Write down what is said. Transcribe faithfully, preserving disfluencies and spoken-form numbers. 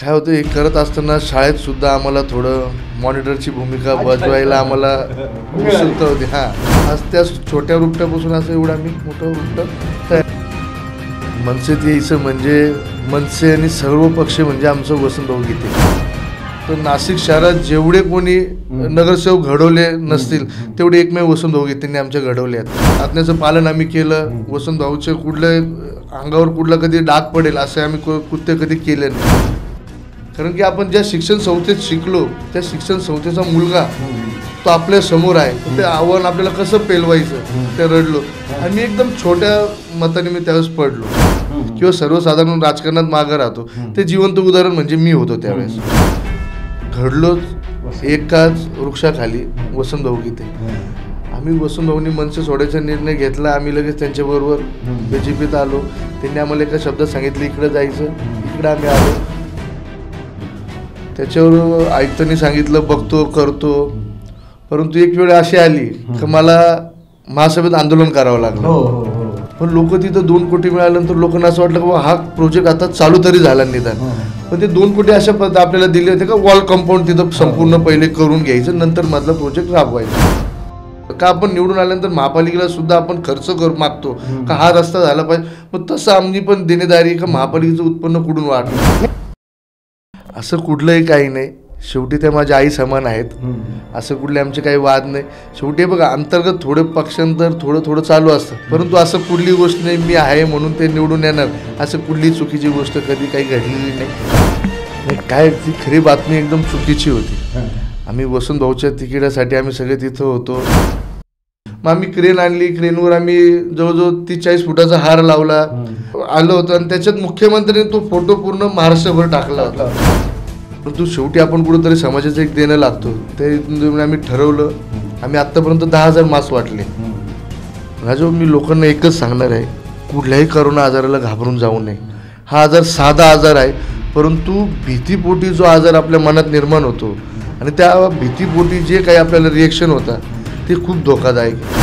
काय होतं हे करत असताना शाळेत सुद्धा आम्हाला थोडं मॉनिटरची भूमिका बजवायला आम्हाला उत्सुकता होती। हां, आज त्या छोट्या रुपट्यापासून असं एवढं आम्ही मोठं रुपटं तयार। मनसेत यायचं म्हणजे मनसे आणि सर्व पक्ष म्हणजे आमचं वसंतभाऊ गीते। तर नाशिक शहरात जेवढे कोणी नगरसेवक घडवले नसतील तेवढे एकमेव वसंतभाऊ गीतेंनी आमच्या घडवले आहेत। आज्ञेचं पालन आम्ही केलं। वसंतभाऊचे कुठले अंगावर कुठला कधी डाग पडेल असे आम्ही कृत्य कधी केले नाही। कारण की आपण ज्या शिक्षण संस्थेत शिकलो त्या शिक्षण संस्थेचा मुलगा तो आपल्या समोर आहे। ते आव्हान आपल्याला कसं पेलवायचं ते रडलो आणि एकदम छोट्या मताने मी त्यावेळेस पडलो किंवा सर्वसाधारण राजकारणात मागे राहतो ते जिवंत उदाहरण म्हणजे मी होतो त्यावेळेस। घडलोच एकाच वृक्षाखाली वसंतभाऊ गीते। आम्ही वसंतभाऊंनी मनसे सोडायचा निर्णय घेतला। आम्ही लगेच त्यांच्याबरोबर बीजेपीत आलो। त्यांनी आम्हाला एका शब्दात सांगितलं इकडे जायचं, इकडे आम्ही आलो। त्याच्यावर आयुक्तांनी सांगितलं बघतो करतो, परंतु एक वेळ अशी आली की मला महासभेत आंदोलन करावं लागलं। पण लोक तिथं दोन कोटी मिळाल्यानंतर लोकांना असं वाटलं की हा प्रोजेक्ट आता चालू तरी झाला निदान। पण ते दोन कोटी अशा पद्धत आपल्याला दिले होते का वॉल कंपाऊंड तिथं संपूर्ण पहिले करून घ्यायचं नंतर मधला प्रोजेक्ट राबवायचा। का आपण निवडून आल्यानंतर महापालिकेला सुद्धा आपण खर्च करू मागतो का हा रस्ता झाला पाहिजे, मग तसं आमची पण देणेदारी का महापालिकेचं उत्पन्न कुठून वाढलं असं कुठलंही काही नाही। शेवटी त्या माझ्या आई समान आहेत, असं कुठले आमचे काही वाद नाही। शेवटी बघा अंतर्गत थोडं पक्षांतर थोडं थोडं चालू असतं, परंतु असं कुठली गोष्ट नाही मी आहे म्हणून ते निवडून येणार असं कुठली चुकीची गोष्ट कधी काही घडलेली नाही। काय ती खरी बातमी एकदम चुकीची होती। आम्ही वसंतभाऊच्या तिकिटासाठी आम्ही सगळे तिथं होतो। मग आम्ही क्रेन आणली, क्रेनवर आम्ही जवळजवळ तीस चाळीस फुटाचा हार लावला आलो होतो आणि त्याच्यात मुख्यमंत्र्यांनी तो फोटो पूर्ण महाराष्ट्रभर टाकला होता। परंतु शेवटी आपण कुठेतरी समाजाचं एक देणं लागतो ते आम्ही ठरवलं। आम्ही आत्तापर्यंत दहा हजार मास्क वाटले। राजू मी लोकांना एकच सांगणार आहे कुठल्याही करोना आजाराला घाबरून जाऊ नये। हा आजार साधा आजार आहे, परंतु भीतीपोटी जो आजार आपल्या मनात निर्माण होतो आणि त्या भीतीपोटी जे काही आपल्याला रिएक्शन होतं ते खूप धोकादायक आहे।